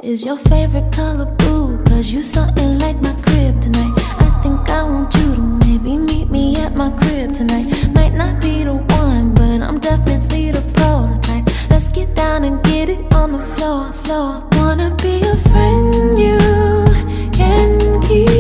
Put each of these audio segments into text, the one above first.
Is your favorite color blue? Cause you something like my crib tonight. I think I want you to maybe meet me at my crib tonight. Might not be the one, but I'm definitely the prototype. Let's get down and get it on the floor, floor. Wanna be a friend you can keep.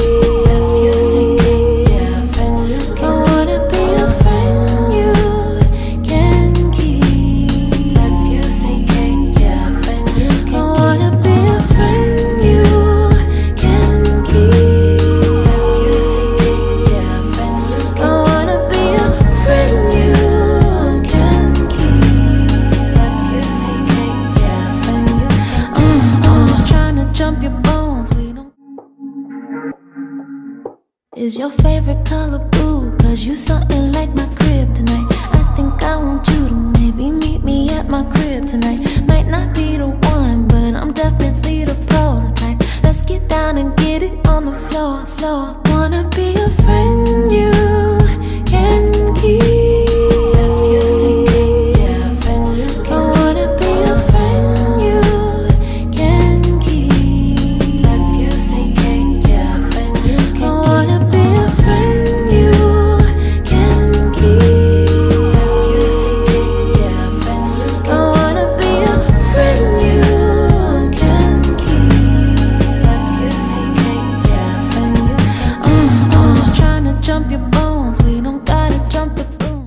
F.U.K, yeah, friend you can. I wanna be a friend you can keep. F.U.K, yeah, friend you can. I wanna be a friend you can keep. F.U.K, yeah, friend you can. I wanna be a friend you can keep. F.U.K, yeah, friend you can. I'm just trying to jump your bones. We don't. Is your favorite color blue? Cause you something like my crib tonight. I think I want you to maybe meet me at my crib tonight. Might not be the one, but I'm definitely the prototype. Let's get down and get it on the floor, floor. Wanna be a friend you can keep. F.U.K, yeah, friend you can. I wanna be a friend you can keep. F.U.K, yeah, friend you can. I wanna be a friend you can keep. F.U.K, yeah, friend you can. I wanna be a friend you can keep. F.U.K, yeah, friend you can. I'm just trying to jump your bones. We don't gotta jump the boom.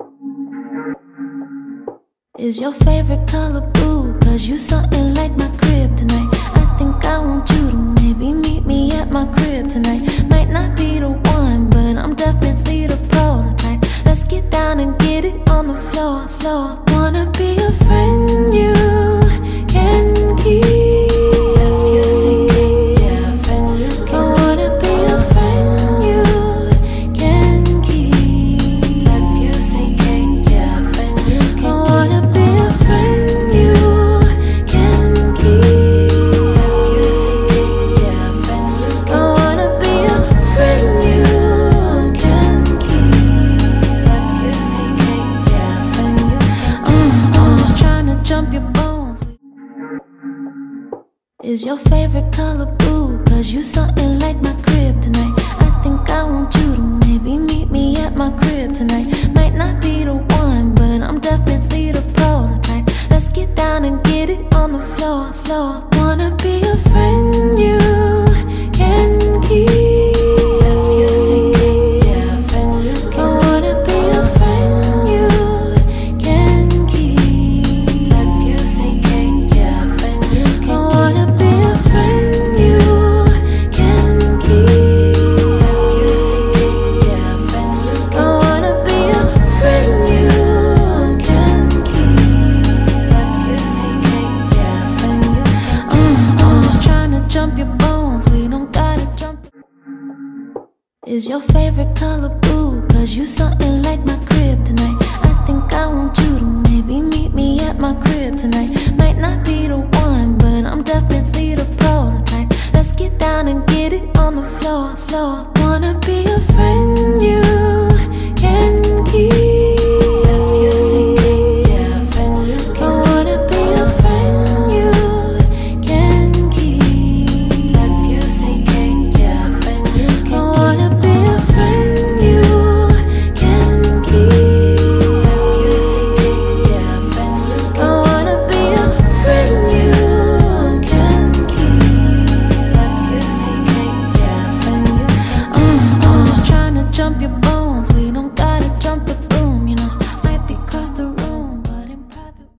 Is your favorite color blue? Cause you something like my crib tonight. I think I want you to maybe meet me at my crib tonight. Might not be the one, but I'm definitely the prototype. Let's get down and get it on the floor, floor. Wanna be a friend you can keep. F.U.K, yeah, friend you can. I wanna be a friend you can keep. F.U.K, yeah, friend you can. I wanna be a friend you can keep. F.U.K, yeah, friend you can. I wanna be a friend you can keep. F.U.K, yeah, friend you can. I'm just trying to jump your bones. Is your favorite color blue? Cause you something like my crib tonight. I think I want you to maybe meet me at my crib tonight. Might not be the one, but I'm definitely the prototype. Let's get down and get it on the floor, floor. Wanna be a friend you can keep. F.U.K, yeah, friend you can. I wanna be a friend you can keep. F.U.K, yeah, friend you can. I wanna be a friend you can keep. F.U.K, yeah, friend you can. I wanna be a friend you can keep. F.U.K, yeah, friend you can. I'm just trying to jump your bones. We don't gotta jump. Is your favorite color blue? Cause you something like my